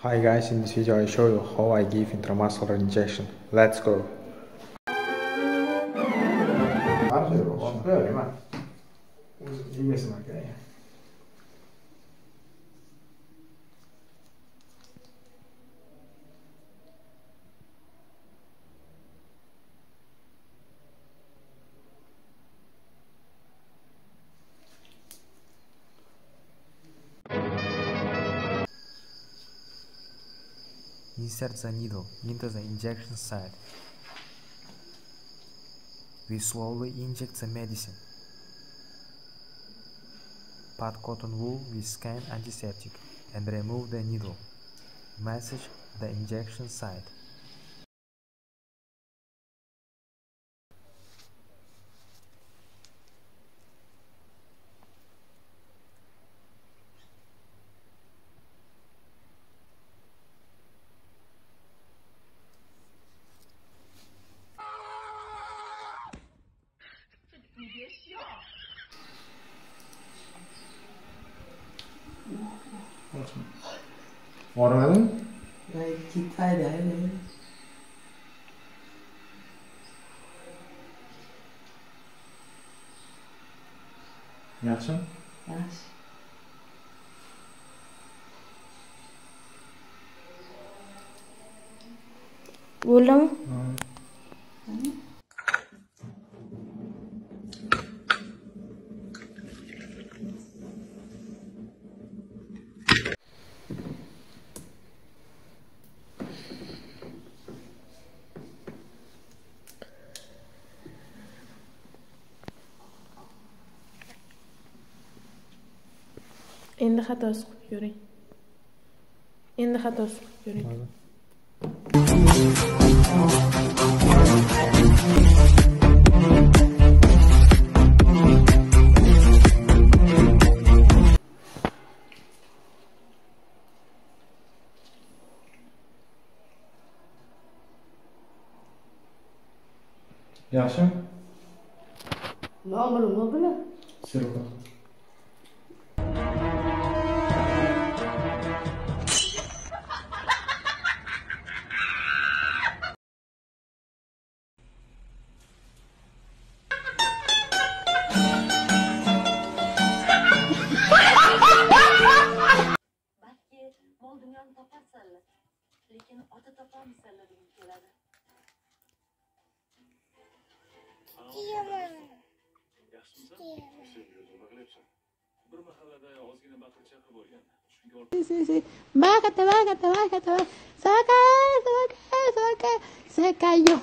Hi guys, in this video I show you how I give intramuscular injection. Let's go. Insert the needle into the injection site. We slowly inject the medicine. Pat cotton wool with skin antiseptic and remove the needle. Massage the injection site. Watermelon? Yaxshi? Yaxshi. Bo'ldimi? Endi xatosi qilib ko'ring. Endi xatosi qilib ko'ring. Yaxshi? Nima bilan? Sirka. Mol dunyoni toparsanlar, lekin ota topolmaysanlar deb keladi. Yaxshimisan? Sen yo'lda qilyapsan. Bir mahallada ozgina baqirchaqa bo'lgan. Se cayó.